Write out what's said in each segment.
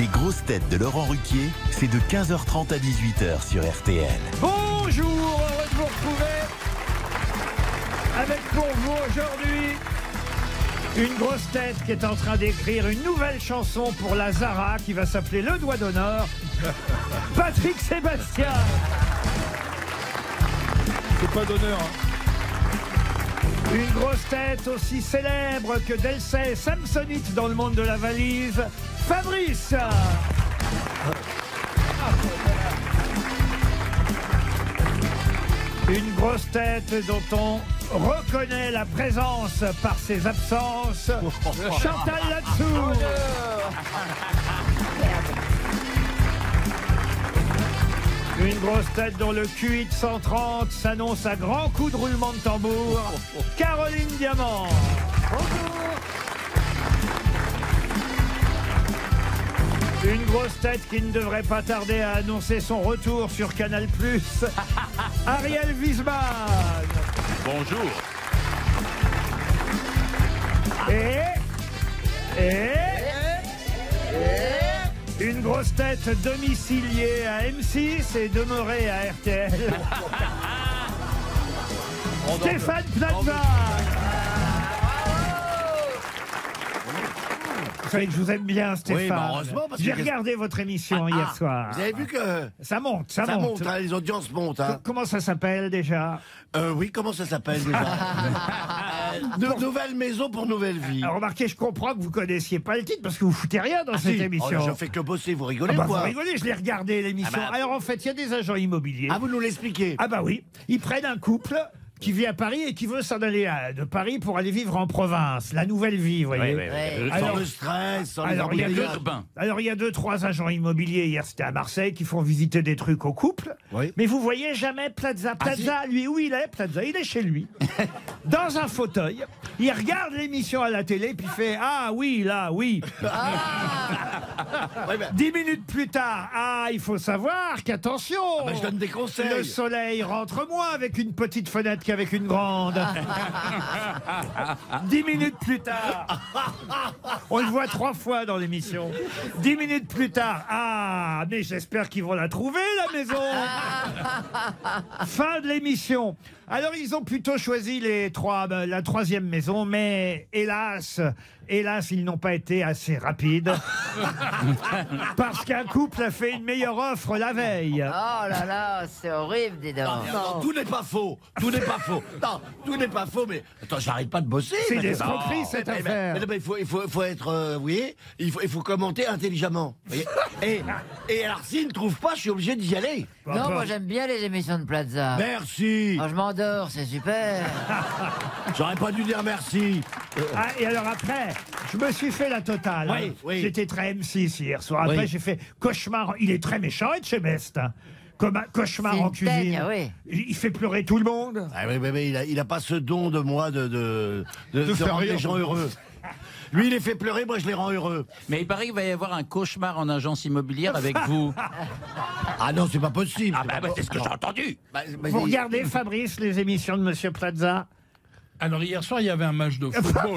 Les grosses têtes de Laurent Ruquier, c'est de 15h30 à 18h sur RTL. Bonjour, heureux de vous retrouver avec pour vous aujourd'hui une grosse tête qui est en train d'écrire une nouvelle chanson pour la Zara qui va s'appeler Le Doigt d'honneur, Patrick Sébastien. C'est pas d'honneur, hein. Une grosse tête aussi célèbre que Delcey Samsonite dans le monde de la valise, Fabrice. Une grosse tête dont on reconnaît la présence par ses absences, Chantal Latsou. Une grosse tête dont le Q8 130 s'annonce à grands coups de roulement de tambour, Caroline Diamant. Une grosse tête qui ne devrait pas tarder à annoncer son retour sur Canal+, Ariel Wiesmann. Bonjour. Et une grosse tête domiciliée à M6 et demeurée à RTL. Stéphane Plaza. Vous savez que je vous aime bien, Stéphane. Oui, bah heureusement, parce que j'ai regardé votre émission hier soir. Vous avez vu que ça monte, ça monte, monte. hein, les audiences montent. Hein. Comment ça s'appelle déjà? Oui, comment ça s'appelle déjà? Nouvelle maison pour nouvelle vie. Alors, remarquez, je comprends que vous connaissiez pas le titre parce que vous foutez rien dans cette émission. Oh, je fais que bosser, vous rigolez Vous quoi? rigolez, je l'ai regardé l'émission. Alors en fait, il y a des agents immobiliers. Ah, vous nous l'expliquez? Ah bah oui, ils prennent un couple qui vit à Paris et qui veut s'en aller de Paris pour aller vivre en province, la nouvelle vie, vous voyez. Sans le stress, sans les embouteillages. Alors il y a 2-3 agents immobiliers, hier c'était à Marseille, qui font visiter des trucs au couple. Oui. Mais vous voyez jamais Plaza. Plaza, lui, où il est, Plaza? Il est chez lui, dans un fauteuil. Il regarde l'émission à la télé, puis il fait « Ah oui, là, oui ». 10 minutes plus tard, il faut savoir qu'attention, je donne des conseils. le soleil rentre moins avec une petite fenêtre qu'avec une grande. 10 minutes plus tard, on le voit 3 fois dans l'émission. 10 minutes plus tard, mais j'espère qu'ils vont la trouver, la maison. Fin de l'émission. Alors ils ont plutôt choisi la troisième maison, mais hélas, ils n'ont pas été assez rapides. Parce qu'un couple a fait une meilleure offre la veille. Oh là là, c'est horrible, dis donc. Non, tout n'est pas faux. Tout n'est pas faux. Non, tout n'est pas faux, mais attends, j'arrête pas de bosser. C'est des escroqueries, cette affaire. Mais il faut être, vous voyez, il faut commenter intelligemment. Et alors, s'ils ne trouvent pas, je suis obligé d'y aller. Non, moi j'aime bien les émissions de Plaza. Merci. Oh, je m'endors, c'est super. J'aurais pas dû dire merci. Et alors après, je me suis fait la totale. Oui, oui. J'étais très M6 hier soir. Après, j'ai fait cauchemar. Il est très méchant, Etchebest. Comme un cauchemar en cuisine. Teigne, oui. Il fait pleurer tout le monde. Oui, il a pas ce don de moi de rendre les gens heureux. Lui, il les fait pleurer, moi je les rends heureux. Mais il paraît qu'il va y avoir un cauchemar en agence immobilière avec vous. Ah non, c'est pas possible. C'est ce que j'ai entendu. Vous regardez, Fabrice, les émissions de Monsieur Plaza? Alors hier soir, il y avait un match de football.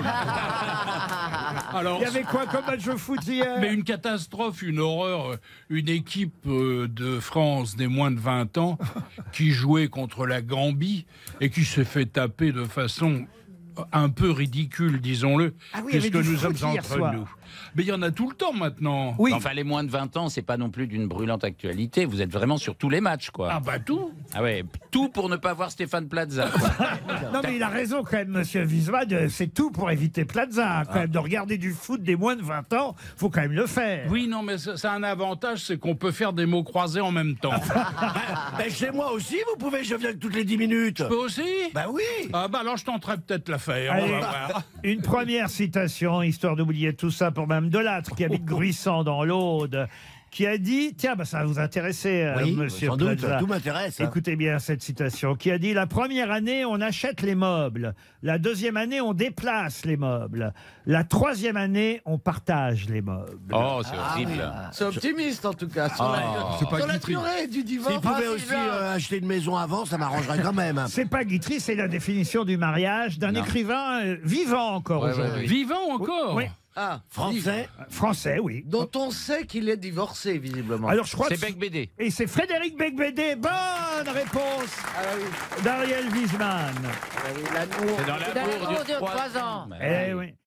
Alors, Il y avait quoi comme match de foot hier? mais une catastrophe, une horreur. Une équipe de France des moins de 20 ans qui jouait contre la Gambie et qui s'est fait taper de façon un peu ridicule, disons-le, puisque nous sommes entre nous. Mais il y en a tout le temps maintenant. Oui. Enfin, les moins de 20 ans, c'est pas non plus d'une brûlante actualité. Vous êtes vraiment sur tous les matchs, quoi. Ah bah tout. Ah ouais, tout pour ne pas voir Stéphane Plaza. Non mais il a raison quand même, Monsieur Wiesmann, c'est tout pour éviter Plaza. Quand même, de regarder du foot des moins de 20 ans, faut quand même le faire. Oui, non, mais ça a un avantage, c'est qu'on peut faire des mots croisés en même temps. Chez moi aussi, vous pouvez, je viens toutes les 10 minutes. Tu peux aussi? Bah oui. Ah bah alors je tenterai peut-être la faire. Allez, On va voir. une première citation, histoire d'oublier tout ça, pour Mme Delattre, qui habite Gruissant dans l'Aude, qui a dit, tiens, ça va vous intéresser, Monsieur sans doute, Plaza. tout m'intéresse. Hein. Écoutez bien cette citation, qui a dit: la première année, on achète les meubles. La deuxième année, on déplace les meubles. La troisième année, on partage les meubles. Oh, c'est horrible. C'est optimiste en tout cas. Sur la durée du divorce. S'il pouvait aussi acheter une maison avant, ça m'arrangerait quand même. C'est pas Guitry, c'est la définition du mariage d'un écrivain vivant encore aujourd'hui. Vivant encore? Oui. Ah, Français. Français, oui. dont on sait qu'il est divorcé, visiblement. Alors, je crois C'est que Becbédé. Et c'est Frédéric Becbédé. Bonne réponse Ah oui, d'Ariel Wiesman. ah oui, l'amour. C'est dans Dans l'amour l'amour dure dure 3 3 ans. ans. Eh oui.